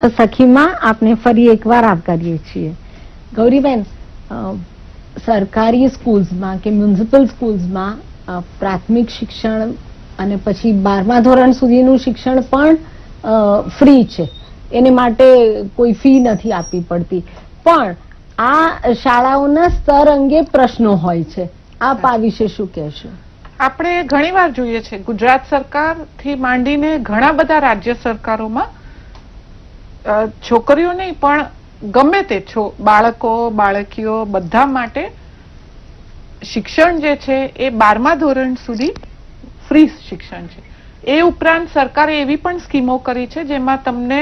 સખીમાં આપને ફરી એકવાર આવકારીએ છીએ. ગૌરીબેન, સરકારી સ્કૂલ્સમાં કે મ્યુનિસિપલ સ્કૂલ્સમાં પ્રાથમિક શિક્ષણ અને પછી 12મા ધોરણ સુધીનું શિક્ષણ પણ ફ્રી છે, એને માટે કોઈ ફી નથી આપવી પડતી, પણ આ શાળાઓના સ્તર અંગે પ્રશ્નો હોય છે. આપ આ વિશે શું કહેશો? આપણે ઘણીવાર જોઈએ છે, ગુજરાત સરકાર થી માંડીને ઘણા બધા રાજ્ય સરકારોમાં છોકરીઓ નહીં પણ ગમે તે બાળકો બાળકીઓ બધા માટે શિક્ષણ જે છે એ 12મા ધોરણ સુધી ફ્રી શિક્ષણ છે. એ ઉપરાંત સરકારે એવી પણ સ્કીમો કરી છે જેમાં તમને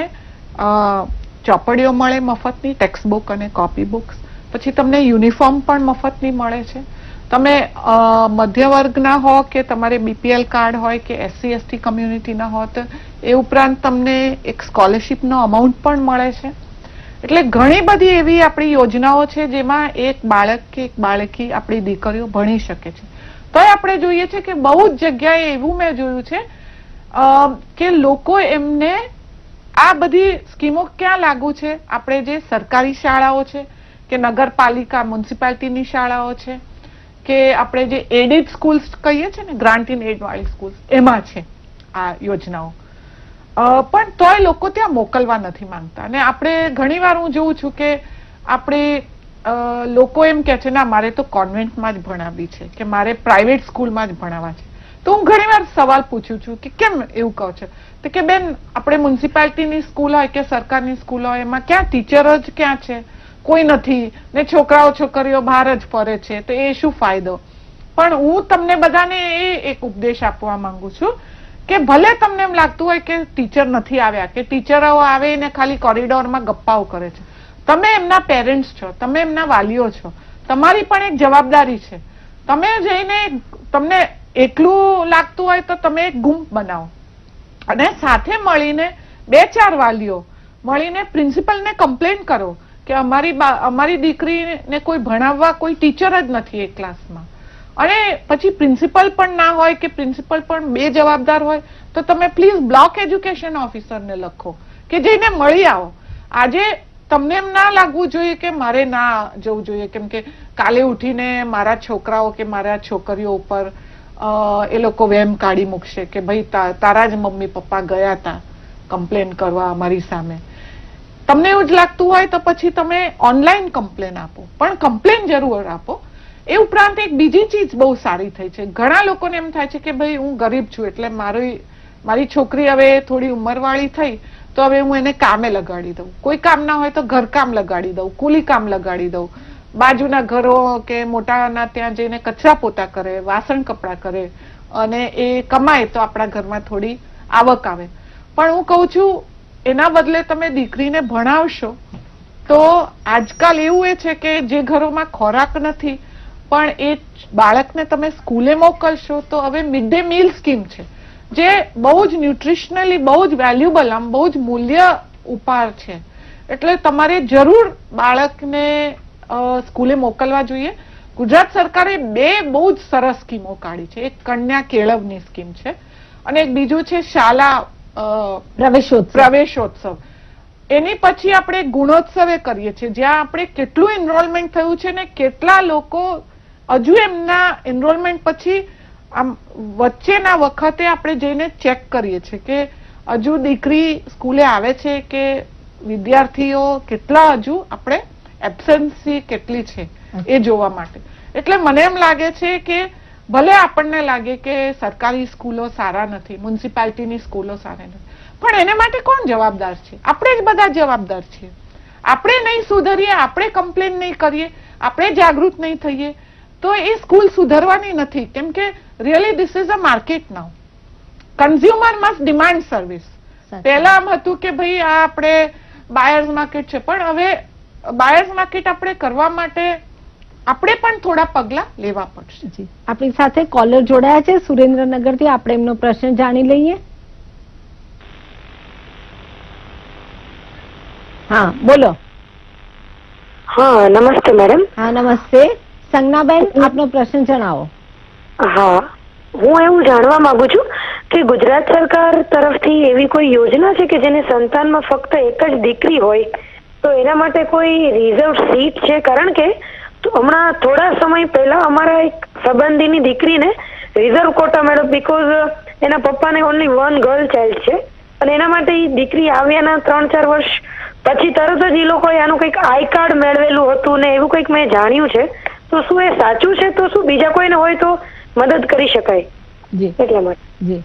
ચોપડીઓ મળે મફતની, ટેક્સ્ટ બુક અને કોપી બુક્સ, પછી તમને યુનિફોર્મ પણ મફતની મળે છે. તમે મધ્ય વર્ગના હો કે તમારે બીપીએલ કાર્ડ હોય કે SC ST કમ્યુનિટીના હો તો એ ઉપરાંત તમને એક સ્કોલરશીપનો અમાઉન્ટ પણ મળે છે. એટલે ઘણી બધી એવી આપણી યોજનાઓ છે જેમાં એક બાળક કે એક બાળકી આપણી દીકરીઓ ભણી શકે છે. તોય આપણે જોઈએ છે કે બહુ જ જગ્યાએ એવું મેં જોયું છે કે લોકો એમને આ બધી સ્કીમો ક્યાં લાગુ છે, આપણે જે સરકારી શાળાઓ છે કે નગરપાલિકા મ્યુનિસિપાલિટીની શાળાઓ છે કે આપણે જે એડેડ સ્કૂલ્સ કહીએ છીએ ને, ગ્રાન્ટ ઇન એડ વાળી સ્કૂલ્સ, એમાં છે આ યોજનાઓ. પણ તોય લોકો ત્યાં મોકલવા નથી માંગતા. અને આપણે ઘણીવાર હું જોઉં છું કે આપણે લોકો એમ કે છે ના મારે તો કોન્વેન્ટમાં જ ભણાવવી છે કે મારે પ્રાઇવેટ સ્કૂલમાં જ ભણાવવા છે. તો હું ઘણીવાર સવાલ પૂછું છું કે કેમ એવું કહો છો? તો કે બેન, આપણે મ્યુનિસિપાલિટીની સ્કૂલ હોય કે સરકારની સ્કૂલ હોય એમાં ક્યાં ટીચર જ ક્યાં છે? કોઈ નથી ને, છોકરાઓ છોકરીઓ બહાર જ ફરે છે, તો એ શું ફાયદો? પણ હું તમને બધાને એ એક ઉપદેશ આપવા માંગુ છું કે ભલે તમને એમ લાગતું હોય કે ટીચર નથી આવ્યા કે ટીચરો આવે ને ખાલી કોરિડોરમાં ગપ્પાઓ કરે છે, તમે એમના પેરેન્ટ્સ છો, તમે એમના વાલીઓ છો, તમારી પણ એક જવાબદારી છે. તમે જઈને, તમને એટલું લાગતું હોય તો તમે એક ગુંપ બનાવો અને સાથે મળીને 2-4 વાલીઓ મળીને પ્રિન્સિપલને કમ્પ્લેન કરો કે અમારી દીકરીને કોઈ ભણાવવા કોઈ ટીચર જ નથી એ ક્લાસમાં. અને પછી પ્રિન્સિપલ પણ ના હોય કે પ્રિન્સિપલ પણ બે જવાબદાર હોય તો તમે પ્લીઝ બ્લોક એજ્યુકેશન ઓફિસરને લખો કે જઈને મળી આવો. આજે તમને એમ ના લાગવું જોઈએ કે મારે ના જવું જોઈએ કેમ કે કાલે ઉઠીને મારા છોકરાઓ કે મારા છોકરીઓ ઉપર એ લોકો વેમ કાઢી મૂકશે કે ભાઈ તારા જ મમ્મી પપ્પા ગયા હતા કમ્પ્લેન કરવા અમારી સામે. તમને એવું જ લાગતું હોય તો પછી તમે ઓનલાઈન કમ્પ્લેન આપો, પણ કમ્પ્લેન જરૂર આપો. એ ઉપરાંત એક બીજી ચીજ બહુ સારી થઈ છે. ઘણા લોકોને એમ થાય છે કે ભાઈ હું ગરીબ છું એટલે મારી છોકરી હવે થોડી ઉંમરવાળી થઈ તો હવે હું એને કામે લગાડી દઉં, કોઈ કામ ના હોય તો ઘરકામ લગાડી દઉં, કુલી કામ લગાડી દઉં, બાજુના ઘરો કે મોટાના ત્યાં જઈને કચરા પોતા કરે, વાસણ કપડા કરે અને એ કમાય તો આપણા ઘરમાં થોડી આવક આવે. પણ હું કહું છું એના બદલે તમે દીકરીને ભણાવશો તો આજકાલ એવું એ છે કે જે ઘરોમાં ખોરાક નથી પણ એ બાળકને તમે સ્કૂલે મોકલશો તો હવે મિડ ડે મીલ સ્કીમ છે જે બહુ જ ન્યુટ્રિશનલી બહુ જ વેલ્યુબલ, આમ બહુ જ મૂલ્ય ઉપહાર છે. એટલે તમારે જરૂર બાળકને સ્કૂલે મોકલવા જોઈએ. ગુજરાત સરકારે 2 બહુ જ સરસ સ્કીમો કાઢી છે. એક કન્યા કેળવની સ્કીમ છે અને એક બીજું છે શાળા પ્રવેશોત્સવ. એની પછી આપણે ગુણોત્સવે કરીએ છીએ જ્યાં આપણે કેટલું એનરોલમેન્ટ થયું છે ને કેટલા લોકો હજુ એમના એનરોલમેન્ટ પછી આમ વચ્ચેના વખતે આપણે જઈને ચેક કરીએ છીએ કે હજુ દીકરી સ્કૂલે આવે છે કે વિદ્યાર્થીઓ કેટલા હજુ આપણે એબ્સન્સી કેટલી છે એ જોવા માટે. એટલે મને એમ લાગે છે કે ભલે આપણને લાગે કે સરકારી સ્કૂલો સારા નથી, મ્યુનિસિપાલિટીની સ્કૂલો સારા નથી, પણ એને માટે કોણ જવાબદાર છે? આપણે જ બધા જવાબદાર છીએ. આપણે નહીં સુધરીએ, આપણે કમ્પ્લેન નહીં કરીએ, આપણે જાગૃત નહીં થઈએ તો એ સ્કૂલ સુધરવાની નથી. કેમ કે really this is a market now. Consumer must demand service. પહેલા આમ હતું કે ભાઈ આ આપણે બાયર્સ માર્કેટ છે, પણ હવે બાયર્સ માર્કેટ આપણે કરવા માટે આપણે પણ થોડા પગલા લેવા પડશે. આપણી સાથે કોલર જોડાયા છે સુરેન્દ્રનગરથી, આપણે એમનો પ્રશ્ન જાણી લઈએ. હા બોલો. હા નમસ્તે મેડમ. હા નમસ્તે સંજ્ઞાબેન, આપનો પ્રશ્ન જણાવો. હા, હું એવું જાણવા માંગુ છું કે ગુજરાત સરકાર તરફથી એવી કોઈ યોજના છે કે જેને સંતાનમાં ફક્ત એક જ દીકરી હોય તો એના માટે કોઈ રિઝર્વ સીટ છે? કારણ કે હમણાં થોડા સમય પહેલા અમારા એક સંબંધીની દીકરીને રિઝર્વ કોટા મળ્યો બીકોઝ એના પપ્પાને ઓનલી વન ગર્લ ચાઇલ્ડ છે અને એના માટે દીકરી આવ્યાના 3-4 વર્ષ પછી તરત જ એ લોકોએ આનું કંઈક આઈ કાર્ડ મેળવેલું હતું ને એવું કંઈક મેં જાણ્યું છે. તો શું એ સાચું છે? તો શું બીજા કોઈને હોય તો મદદ કરી શકાય? જી એટલા માટે. જી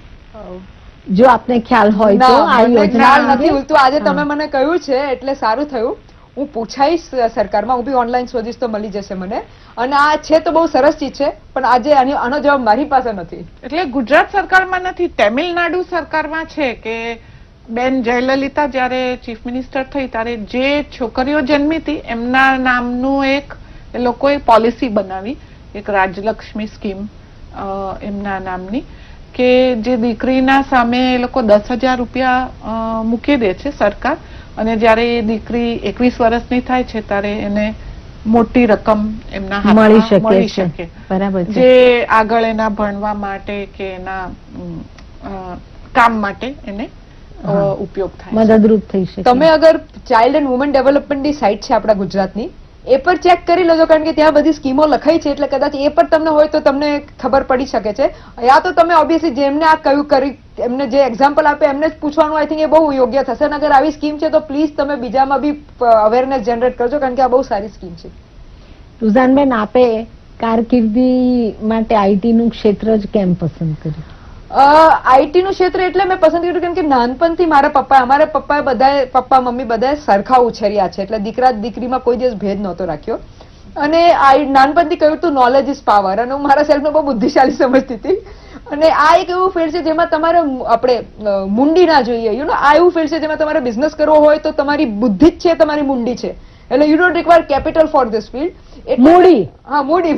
જો આપને ખ્યાલ હોય તો આ યોજના નથી ઉલટું આજે તમે મને કહ્યું છે એટલે સારું થયું. હું પૂછાઈશ સરકારમાં, હું બી ઓનલાઈન શોધીશ તો મળી જશે મને. અને આ છે તો બહુ સરસ ચીજ છે પણ આજે આનો જવાબ મારી પાસે નથી. એટલે ગુજરાત સરકારમાં નથી, તમિલનાડુ સરકારમાં છે કે બેન જયલલિતા જયારે ચીફ મિનિસ્ટર થઈ ત્યારે જે છોકરીઓ જન્મી હતી એમના નામનું એક એ લોકોએ પોલિસી બનાવી, એક રાજલક્ષ્મી સ્કીમ એમના નામની, કે જે દીકરીના સામે એ લોકો 10,000 રૂપિયા મૂકી દે છે સરકાર, અને જયારે એ દીકરી 21 વર્ષની થાય છે ત્યારે એને મોટી રકમ એમના હાથમાં મળી શકે, બરાબર, જે આગળ એના ભણવા માટે કે એના કામ માટે એને ઉપયોગ થાય, મદદરૂપ થઈ શકે. તમે અગર ચાઇલ્ડ એન્ડ વુમન ડેવલપમેન્ટની સાઇટ છે આપણા ગુજરાતની, એ પર ચેક કરી લેજો કારણ કે ત્યાં બધી સ્કીમો લખાઈ છે એટલે કદાચ એ પર તમને હોય તો તમને ખબર પડી શકે છે. યા તો તમે ઓબ્વિયસલી જેમને આ કયું કરી એમને જે એક્ઝામ્પલ આપે એમને જ પૂછવાનું, આઈ થિંક એ બહુ યોગ્ય થશે. અને અગર આવી સ્કીમ છે તો પ્લીઝ તમે બીજામાં બી અવેરનેસ જનરેટ કરજો કારણ કે આ બહુ સારી સ્કીમ છે. રૂઝાનબેન, આપે કારકિર્દી માટે આઈટી નું ક્ષેત્ર જ કેમ પસંદ કર્યું? આઈટી નું ક્ષેત્ર એટલે મેં પસંદ કર્યું કેમ કે નાનપણથી અમારા પપ્પાએ બધા પપ્પા મમ્મી બધા સરખા ઉછેર્યા છે એટલે દીકરા દીકરીમાં કોઈ દિવસ ભેદ નહોતો રાખ્યો. અને નાનપણથી કહ્યું હતું નોલેજ ઇઝ પાવર, અને હું મારા સેલ્ફને બહુ બુદ્ધિશાળી સમજતી હતી. અને આ એક એવું ફિલ્ડ છે જેમાં તમારે આપણે મુંડી ના જોઈએ, આ એવું ફિલ્ડ છે જેમાં તમારે બિઝનેસ કરવો હોય તો તમારી બુદ્ધિ જ છે તમારી મુંડી છે, એટલે you don't require capital for this field. મૂડી, હા મૂડી,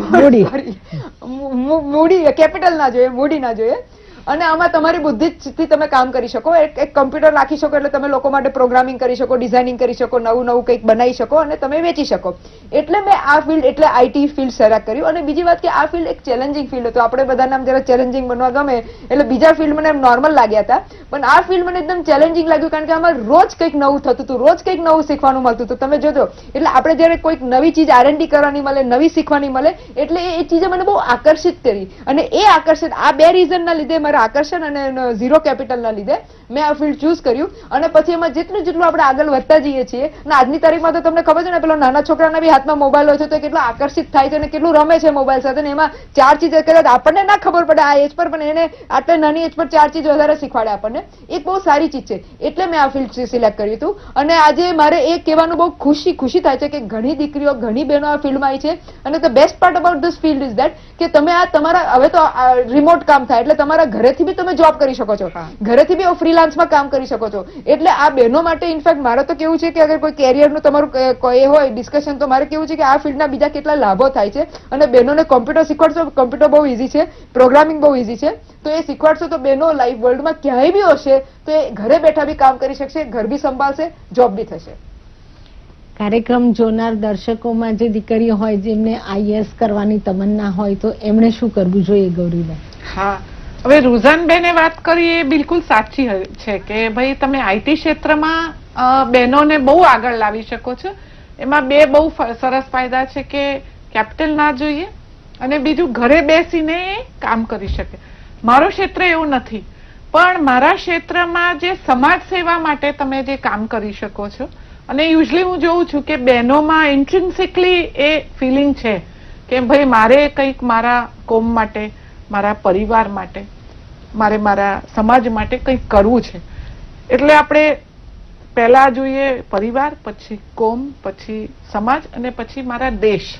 કેપિટલ ના જોઈએ, મૂડી ના જોઈએ. અને આમાં તમારી બુદ્ધિથી તમે કામ કરી શકો, એક કમ્પ્યુટર રાખી શકો એટલે તમે લોકો માટે પ્રોગ્રામિંગ કરી શકો, ડિઝાઇનિંગ કરી શકો, નવું નવું કંઈક બનાવી શકો અને તમે વેચી શકો. એટલે મેં આ ફિલ્ડ એટલે આઈટી ફિલ્ડ સેલેક્ટ કર્યું. અને બીજી વાત કે આ ફિલ્ડ એક ચેલેન્જિંગ ફિલ્ડ હતું, આપણે બધાને આમ જરા ચેલેન્જિંગ બનવા ગમે એટલે બીજા ફિલ્ડ મને નોર્મલ લાગ્યા હતા, પણ આ ફિલ્ડ મને એકદમ ચેલેન્જિંગ લાગ્યું કારણ કે આમાં રોજ કંઈક નવું થતું હતું, રોજ કંઈક નવું શીખવાનું મળતું હતું. તમે જોજો એટલે આપણે જયારે કોઈક નવી ચીજ R&D કરવાની મળે, નવી શીખવાની મળે એટલે એ ચીજે મને બહુ આકર્ષિત કરી. અને એ આકર્ષિત આ બે રીઝનના લીધે મારા આકર્ષણ અને ઝીરો કેપિટલના લીધે મેં આ ફિલ્ડ ચૂઝ કર્યું. અને પછી એમાં જેટલું આપણે આગળ વધતા જઈએ છીએ અને આજની તારીખમાં તો તમને ખબર છે ને પેલો નાના છોકરાના બી હાથમાં મોબાઈલ હોય છે તો કેટલો આકર્ષિત થાય છે અને કેટલું રમે છે મોબાઈલ સાથે, ને એમાં 4 ચીજ કદાચ આપણને ના ખબર પડે આ એજ પર, પણ એને આટલી નાની એજ પર 4 ચીજ વધારે શીખવાડે આપણને, એક બહુ સારી ચીજ છે. એટલે મેં આ ફિલ્ડ સિલેક્ટ કર્યું હતું. અને આજે મારે એ કહેવાનું બહુ ખુશી થાય છે કે ઘણી દીકરીઓ ઘણી બહેનો આ ફિલ્ડમાં આવી છે. અને the best part about this field is that કે તમે આ તમારા હવે તો રિમોટ કામ થાય એટલે તમારા ઘરેથી બી તમે જોબ કરી શકો છો, ઘરેથી બી ફ્રીલાન્સમાં કામ કરી શકો છો. એટલે આ બહેનો માટે ઇનફેક્ટ મારે તો કેવું છે કે અગર કોઈ કેરિયરનું તમારું કોઈ હોય ડિસ્કશન તો મારે કેવું છે કે આ ફિલ્ડના બીજા કેટલા લાભો થાય છે. અને બહેનોને કોમ્પ્યુટર શીખવાડશો, કોમ્પ્યુટર બહુ ઇઝી છે, પ્રોગ્રામિંગ બહુ ઇઝી છે, તો એ શીખવાડશો તો બહેનો લાઈફ વર્લ્ડમાં ક્યાંય બી હશે તો એ ઘરે બેઠા બી કામ કરી શકશે, ઘર બી સંભાળશે, જોબ બી થશે. કાર્યક્રમ જોનાર દર્શકોમાં જે દીકરીઓ હોય જેમને IAS કરવાની તમન્ના હોય તો એમણે શું કરવું જોઈએ ગૌરીબેન? હા, હવે રૂઝાનબેને વાત કરી એ બિલકુલ સાચી છે કે ભાઈ તમે આઈટી ક્ષેત્રમાં બહેનોને બહુ આગળ લાવી શકો છો. એમાં બે બહુ સરસ ફાયદા છે કે કેપિટલ ના જોઈએ અને બીજું ઘરે બેસીને કામ કરી શકે. મારું ક્ષેત્ર એવું નથી, પણ મારા ક્ષેત્રમાં જે સમાજ સેવા માટે તમે જે કામ કરી શકો છો, અને યુઝલી હું જોઉં છું કે બહેનોમાં ઇન્ટ્રિન્સિકલી એ ફિલિંગ છે કે ભાઈ મારે કંઈક મારા કોમ માટે, મારા પરિવાર માટે, મારા સમાજ માટે કંઈક કરવું છે. એટલે આપણે પહેલા જોઈએ પરિવાર, પછી કોમ, પછી સમાજ અને પછી મારા દેશ.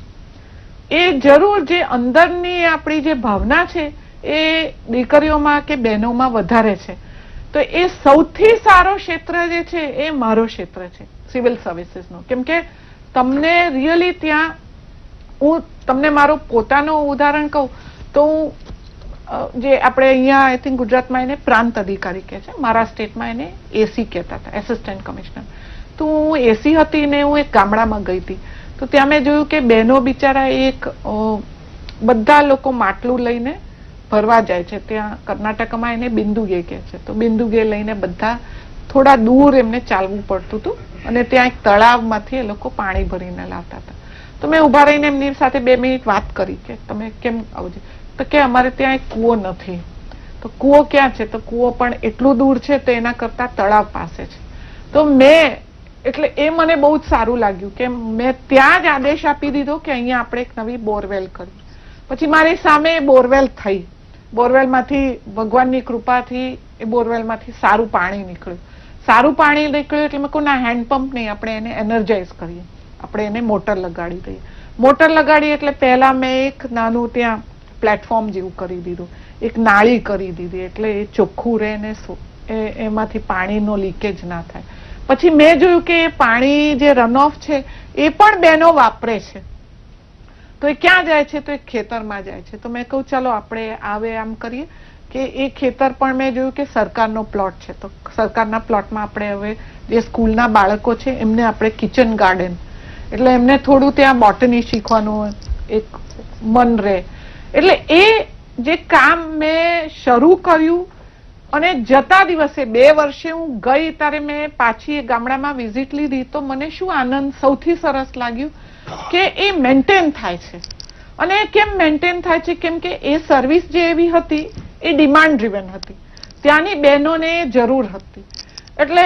એ જરૂર જે અંદરની આપણી જે ભાવના છે એ દીકરીઓમાં કે બહેનોમાં વધારે છે. તો એ સૌથી સારો ક્ષેત્ર જે છે એ મારો ક્ષેત્ર છે, સિવિલ સર્વિસીસનો. કેમ કે તમને રિયલી ત્યાં, હું તમને મારું પોતાનું ઉદાહરણ કહું તો જે આપણે અહીંયા આઈ થિંક ગુજરાતમાં એને પ્રાંત અધિકારી કહે છે, મારા સ્ટેટમાં એને એસી કહેતા હતા, એસિસ્ટન્ટ કમિશનર. તો હું એસી હતી ને હું એક ગામડામાં ગઈ હતી તો ત્યાં મેં જોયું કે બહેનો બિચારા એક બધા લોકો માટલું લઈને ભરવા જાય છે, ત્યાં કર્ણાટકમાં એને બિંદુગે કહે છે, તો બિંદુગે લઈને બધા થોડા દૂર એમને ચાલવું પડતું હતું અને ત્યાં એક તળાવમાંથી એ લોકો પાણી ભરીને લાવતા હતા. તો મેં ઉભા રહીને એમની સાથે 2 મિનિટ વાત કરી કે તમે કેમ આવો છો, તો કે અમારે ત્યાં એક કૂવો નથી. તો કૂવો ક્યાં છે? તો કૂવો પણ એટલું દૂર છે, તો એના કરતા તળાવ પાસે છે. તો મેં એટલે એ મને બહુ જ સારું લાગ્યું કે મેં ત્યાં જ આદેશ આપી દીધો કે અહીંયા આપણે એક નવી બોરવેલ કરી. પછી મારી સામે બોરવેલ થઈ, બોરવેલમાંથી ભગવાનની કૃપાથી એ બોરવેલમાંથી સારું પાણી નીકળ્યું. સારું પાણી નીકળ્યું એટલે મેં કહું ના, હેન્ડપંપ નહીં, આપણે એને એનર્જાઇઝ કરીએ, આપણે એને મોટર લગાડી દઈએ. મોટર લગાડી એટલે પહેલા મેં એક નાનું ત્યાં પ્લેટફોર્મ જેવું કરી દીધું, એક નાળી કરી દીધી, એટલે એ ચોખ્ખું રહે ને એમાંથી પાણીનો લીકેજ ના થાય. પછી મેં જોયું કે એ પાણી જે રન ઓફ છે એ પણ બહેનો વાપરે છે. તો એ ક્યાં જાય છે? તો એ ખેતરમાં જાય છે. તો મેં કહું ચાલો આપણે આવે આમ કરીએ કે એ ખેતર પણ મેં જોયું કે સરકારનો પ્લોટ છે, તો સરકારના પ્લોટમાં આપણે હવે જે સ્કૂલના બાળકો છે એમને આપણે કિચન ગાર્ડન, એટલે એમને થોડું ત્યાં બોટની શીખવાનું એક મન રહે. એટલે એ જે કામ મેં શરૂ કર્યું અને જતા દિવસે 2 વર્ષે હું ગઈ ત્યારે મેં પાછી એ ગામડામાં વિઝિટ લીધી, તો મને શું આનંદ સૌથી સરસ લાગ્યું કે એ મેન્ટેન થાય છે. અને કેમ મેન્ટેન થાય છે? કેમ કે એ સર્વિસ જે એવી હતી એ ડિમાન્ડ ડ્રીવન હતી, ત્યાંની બહેનોને જરૂર હતી, એટલે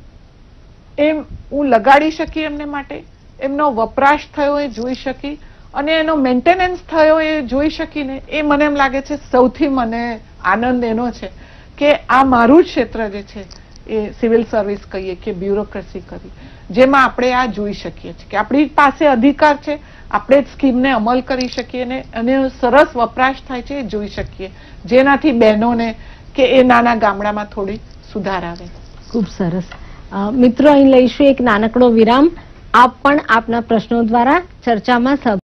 એમ હું લગાડી શકી એમને માટે, એમનો વપરાશ થયો એ જોઈ શકી અને એનો મેન્ટેનન્સ થયો એ જોઈ શકીને એ મને એમ લાગે છે સૌથી મને આનંદ એનો છે કે આ મારું જ ક્ષેત્ર જે છે એ સિવિલ સર્વિસ કહીએ કે બ્યુરોક્રેસી કરી, જેમાં આપણે આ જોઈ શકીએ છીએ કે આપણી પાસે અધિકાર છે, આપણે સ્કીમને અમલ કરી શકીએ ને અને સરસ વપરાશ થાય છે એ જોઈ શકીએ, જેનાથી બહેનોને કે એ નાના ગામડામાં થોડી સુધાર આવે. ખૂબ સરસ. મિત્રો, અહીં લઈશું એક નાનકડો વિરામ. આપ પણ આપના પ્રશ્નો દ્વારા ચર્ચામાં